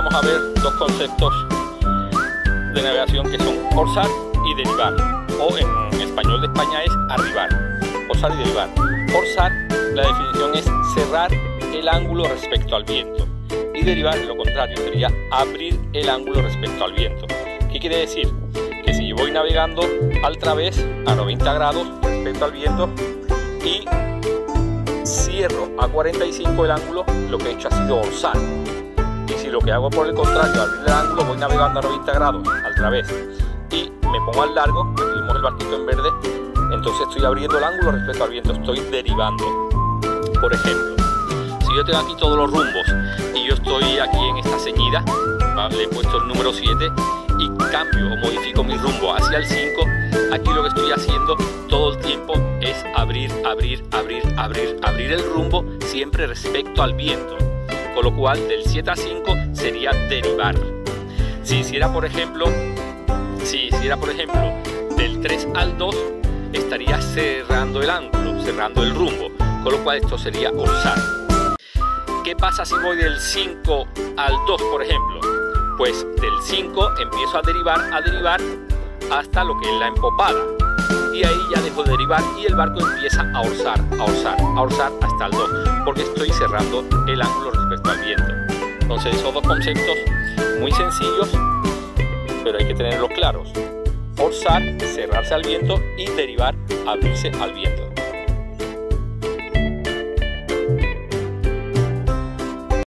vamos a ver dos conceptos de navegación que son orzar y derivar, o en español de España es arribar. Orzar y derivar. Orzar, la definición es cerrar el ángulo respecto al viento, y derivar, lo contrario, sería abrir el ángulo respecto al viento. ¿Qué quiere decir? Que si yo voy navegando al través a 90 grados respecto al viento y cierro a 45 el ángulo, lo que he hecho ha sido orzar. Y si lo que hago por el contrario, abrir el ángulo, voy navegando a 90 grados al través y me pongo al largo, aquí vemos el barquito en verde, entonces estoy abriendo el ángulo respecto al viento, estoy derivando. Por ejemplo, si yo tengo aquí todos los rumbos y yo estoy aquí en esta ceñida, ¿vale? Le he puesto el número 7 y cambio o modifico mi rumbo hacia el 5, aquí lo que estoy haciendo todo el tiempo es abrir el rumbo siempre respecto al viento, con lo cual del 7 a 5 sería derivar. Si hiciera por ejemplo del 3 al 2, estaría cerrando el ángulo, cerrando el rumbo, con lo cual esto sería orzar. ¿Qué pasa si voy del 5 al 2, por ejemplo? Pues del 5 empiezo a derivar hasta lo que es la empopada, y ahí ya dejo de derivar y el barco empieza a orzar hasta el 2, porque estoy cerrando el ángulo respecto al viento. Entonces esos dos conceptos muy sencillos, pero hay que tenerlos claros. Orzar, cerrarse al viento, y derivar, abrirse al viento.